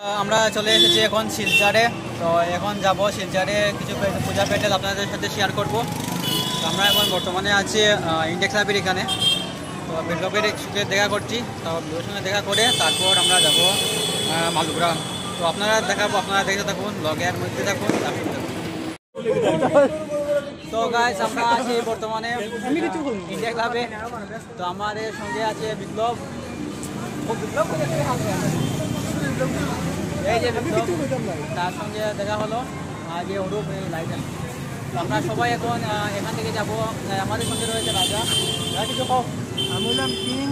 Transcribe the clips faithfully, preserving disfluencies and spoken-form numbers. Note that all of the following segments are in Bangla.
আমরা চলে এসেছি এখন শিলচরে। তো এখন যাব শিলচরে, কিছু পূজা প্যান্ডেল আপনাদের সাথে শেয়ার করব। তো আমরা এখন বর্তমানে আছি ইন্ডেক্স লাইব্রেরি এখানে। তো বিপ্লবের সঙ্গে দেখা করছি, তো বিপ্লবের সঙ্গে দেখা করে তারপর আমরা যাব মালুগ্রাম। তো আপনারা দেখাবো, আপনারা দেখতে থাকুন, ব্লগের মধ্যে থাকুন। তো গাইস আমরা আছি বর্তমানে ইন্ডিয়া ক্লাবে। তো আমাদের সঙ্গে আছে বিপ্লব। এই যে বিপ্লব, তার সঙ্গে দেখা হলো আগে অরূপ লাইটেন। আমরা সবাই এখন এখান থেকে যাবো। আমাদের সঙ্গে রয়েছে রাজা। কিছু কও। আমার নাম কিং।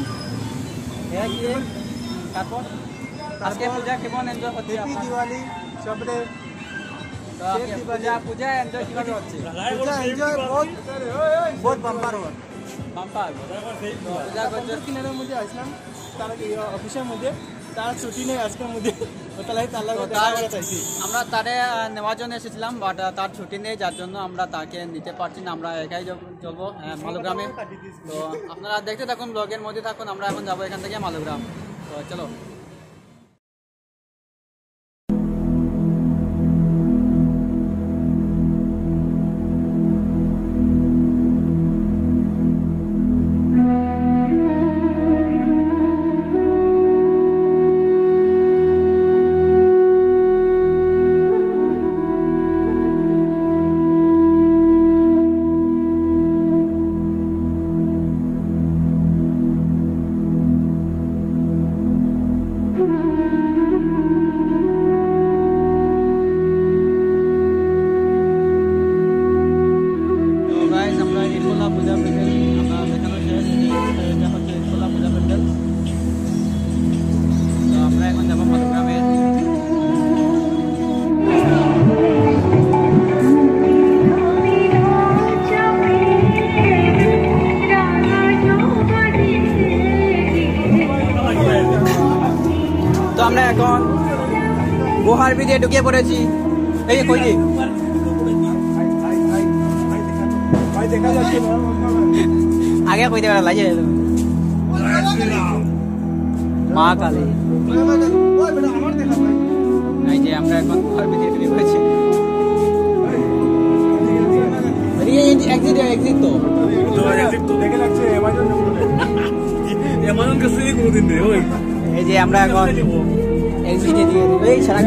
তারপর আজকে পূজা কেমন এনজয় হচ্ছে? দিওয়ালি সবরে পূজা পূজা এনজয় কীভাবে হচ্ছে? পূজা এনজয় বহুত বহুত বাম্পার হওয়ার বাম্পার। পূজা করতে কিনারের মধ্যে আসলাম, তার অফিসের মধ্যে তার ছুটি নেই আজকের মধ্যে। আমরা তারে নেওয়ার জন্য এসেছিলাম, বাট তার ছুটি নেই, যার জন্য আমরা তাকে নিতে পারছি না। আমরা একাই চলবো মালুগ্রামে। তো আপনারা দেখতে থাকুন, ব্লগের মধ্যে থাকুন। আমরা এখন যাবো এখান থেকে মালুগ্রাম। তো চলো। তো আমরা এখন গুহার ভিতরে ঢুকে পড়েছি। এই যে কই আগে কইতে পারা লাগে মা কালী। এই যে আমরা এখন গুহার ভিতরে ঢুকে পড়েছি। এক্সিট এক্সিট তো এই যে আমরা এখন এক্সিটে দিয়ে দিব। এই সারা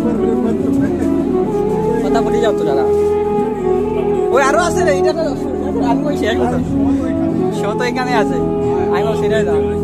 কথা বলে যাও তো দাদা। ওই আরো আছে রে, এটা তো আমি কই শেয়ার করতে শো তো এখানে আছে। আমি সেটাই দাও।